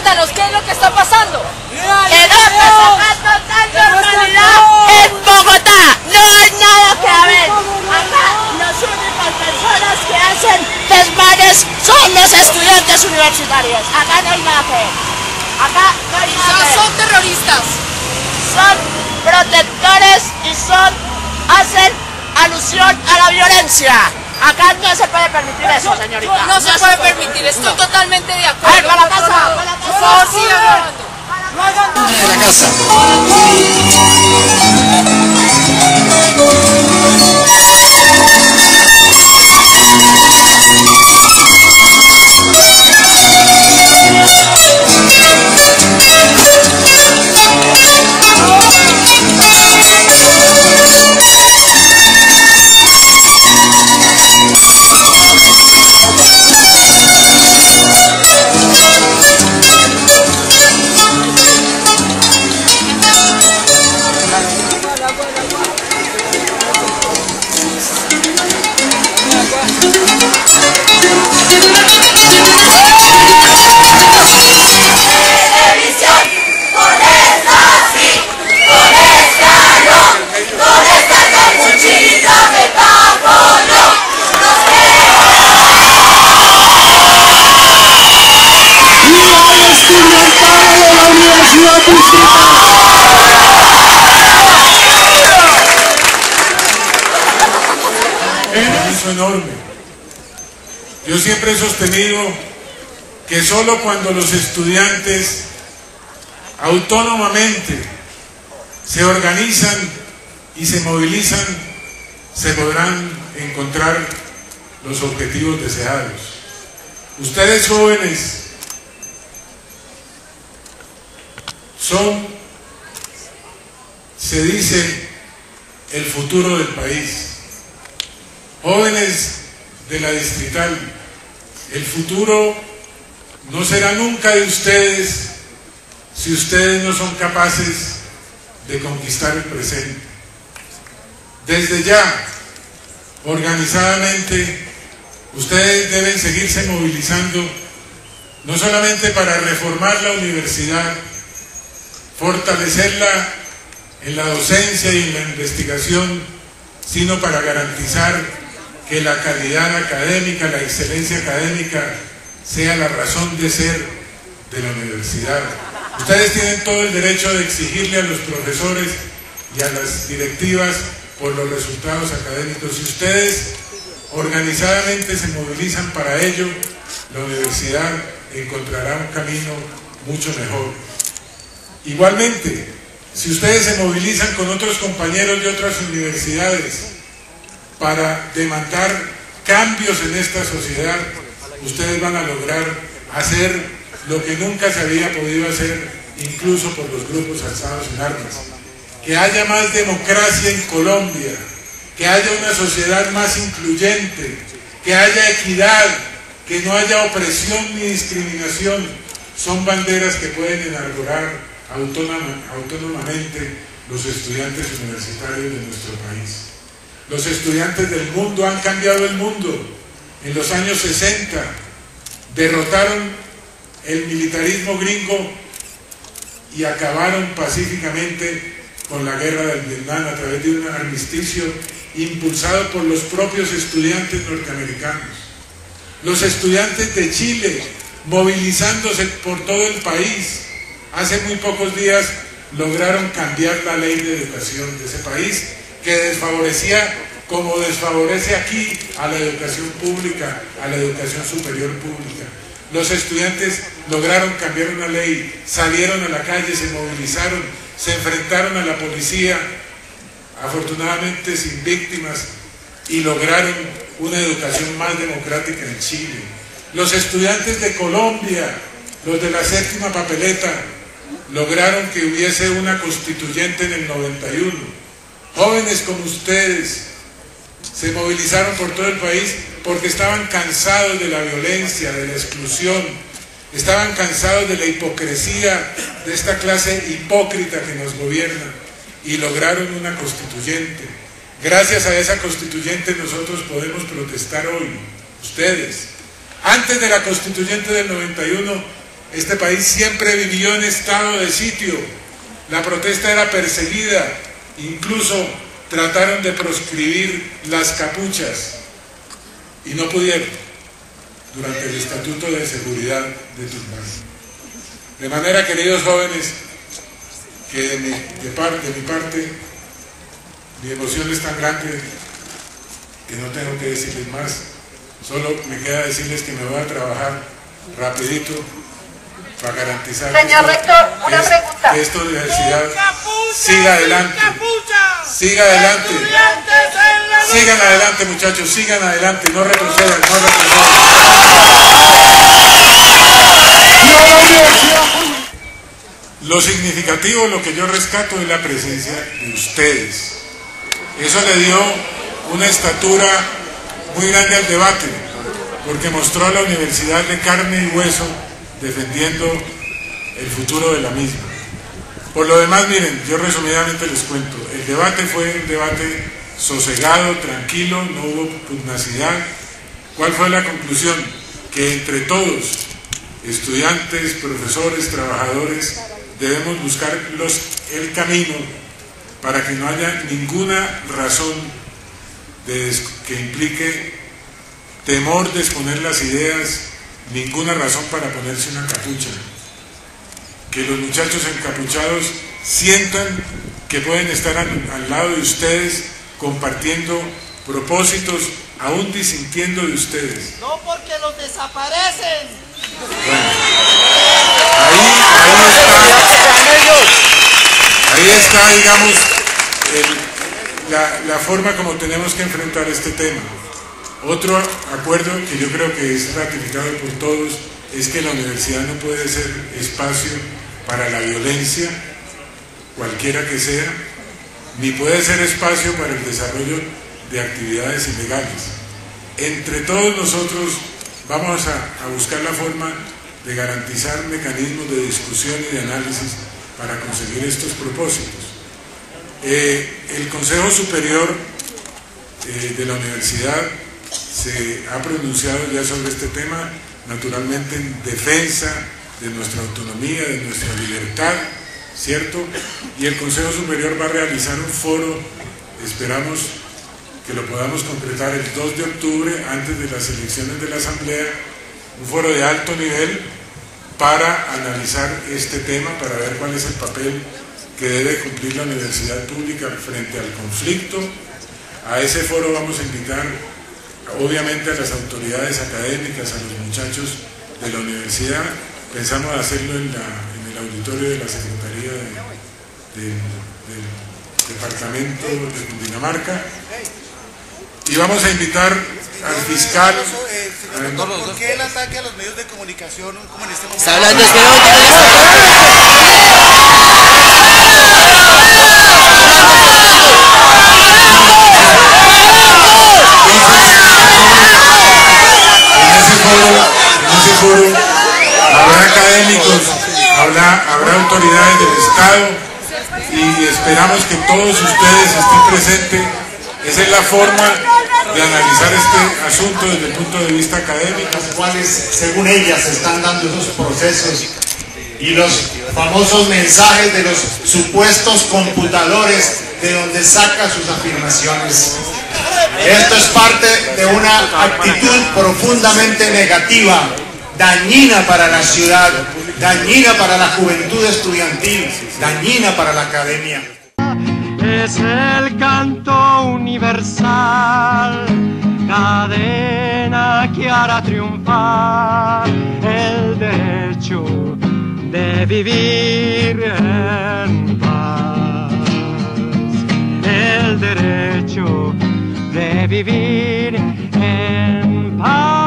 Cuéntanos, ¿qué es lo que está pasando? Una total normalidad en Bogotá. No hay nada que ver. Acá las únicas personas que hacen desmanes son los estudiantes universitarios. Acá no hay nada que ver. Acá no hay nada que ver. Son terroristas. Son protectores y hacen alusión a la violencia. Acá no se puede permitir eso, señorita. No se puede permitir, estoy totalmente de acuerdo. A ver, para la casa, para la casa. Por favor, sigan hablando. De la casa. Enorme. Yo siempre he sostenido que solo cuando los estudiantes autónomamente se organizan y se movilizan se podrán encontrar los objetivos deseados. Ustedes jóvenes son, se dice, el futuro del país. Jóvenes de la Distrital, el futuro no será nunca de ustedes si ustedes no son capaces de conquistar el presente. Desde ya, organizadamente, ustedes deben seguirse movilizando, no solamente para reformar la universidad, fortalecerla en la docencia y en la investigación, sino para garantizar que la calidad académica, la excelencia académica sea la razón de ser de la universidad. Ustedes tienen todo el derecho de exigirle a los profesores y a las directivas por los resultados académicos. Si ustedes organizadamente se movilizan para ello, la universidad encontrará un camino mucho mejor. Igualmente, si ustedes se movilizan con otros compañeros de otras universidades para demandar cambios en esta sociedad, ustedes van a lograr hacer lo que nunca se había podido hacer, incluso por los grupos alzados en armas. Que haya más democracia en Colombia, que haya una sociedad más incluyente, que haya equidad, que no haya opresión ni discriminación, son banderas que pueden enarbolar autónomamente los estudiantes universitarios de nuestro país. Los estudiantes del mundo han cambiado el mundo. En los años 60 derrotaron el militarismo gringo y acabaron pacíficamente con la guerra del Vietnam a través de un armisticio impulsado por los propios estudiantes norteamericanos. Los estudiantes de Chile movilizándose por todo el país, hace muy pocos días lograron cambiar la ley de educación de ese país, que desfavorecía, como desfavorece aquí, a la educación pública, a la educación superior pública. Los estudiantes lograron cambiar una ley, salieron a la calle, se movilizaron, se enfrentaron a la policía, afortunadamente sin víctimas, y lograron una educación más democrática en Chile. Los estudiantes de Colombia, los de la séptima papeleta, lograron que hubiese una constituyente en el 91. Jóvenes como ustedes se movilizaron por todo el país porque estaban cansados de la violencia, de la exclusión, estaban cansados de la hipocresía de esta clase hipócrita que nos gobierna, y lograron una constituyente. Gracias a esa constituyente nosotros podemos protestar hoy, ustedes. Antes de la constituyente del 91 Este país siempre vivió en estado de sitio. La protesta era perseguida, incluso trataron de proscribir las capuchas y no pudieron durante el Estatuto de Seguridad de Turbán. De manera, queridos jóvenes, que de mi parte, mi emoción es tan grande que no tengo que decirles más. Solo me queda decirles que me voy a trabajar rapidito para garantizar Señor rector, una pregunta. Que esta universidad siga adelante. Siga adelante. Sigan adelante, muchachos, sigan adelante, no retrocedan, no retrocedan. Lo significativo, lo que yo rescato es la presencia de ustedes. Eso le dio una estatura muy grande al debate, porque mostró a la universidad de carne y hueso defendiendo el futuro de la misma. Por lo demás, miren, yo resumidamente les cuento, el debate fue un debate sosegado, tranquilo, no hubo pugnacidad. ¿Cuál fue la conclusión? Que entre todos, estudiantes, profesores, trabajadores, debemos buscar el camino para que no haya ninguna razón que implique temor de exponer las ideas, ninguna razón para ponerse una capucha. Que los muchachos encapuchados sientan que pueden estar al lado de ustedes compartiendo propósitos, aún disintiendo de ustedes. No porque los desaparecen. Bueno, ahí está, digamos, la forma como tenemos que enfrentar este tema. Otro acuerdo que yo creo que es ratificado por todos es que la universidad no puede ser espacio para la violencia, cualquiera que sea, ni puede ser espacio para el desarrollo de actividades ilegales. Entre todos nosotros vamos a buscar la forma de garantizar mecanismos de discusión y de análisis para conseguir estos propósitos. El Consejo Superior de la Universidad se ha pronunciado ya sobre este tema, naturalmente en defensa de nuestra autonomía, de nuestra libertad, ¿cierto? Y el Consejo Superior va a realizar un foro, esperamos que lo podamos concretar el 2 de octubre, antes de las elecciones de la Asamblea, un foro de alto nivel para analizar este tema, para ver cuál es el papel que debe cumplir la universidad pública frente al conflicto. A ese foro vamos a invitar, obviamente, a las autoridades académicas, a los muchachos de la universidad. Pensamos hacerlo en el auditorio de la Secretaría del Departamento de Cundinamarca. Y vamos a invitar al fiscal. ¿Por qué el ataque a los medios de comunicación como en este momento? Está hablando En ese foro habrá académicos, habrá autoridades del Estado y esperamos que todos ustedes estén presentes. Esa es la forma de analizar este asunto desde el punto de vista académico. Las cuales, según ellas, se están dando esos procesos y los famosos mensajes de los supuestos computadores de donde saca sus afirmaciones. Esto es parte de una actitud profundamente negativa, dañina para la ciudad, dañina para la juventud estudiantil, dañina para la academia. Es el canto universal, cadena que hará triunfar el derecho de vivir en paz, el derecho de vivir en paz.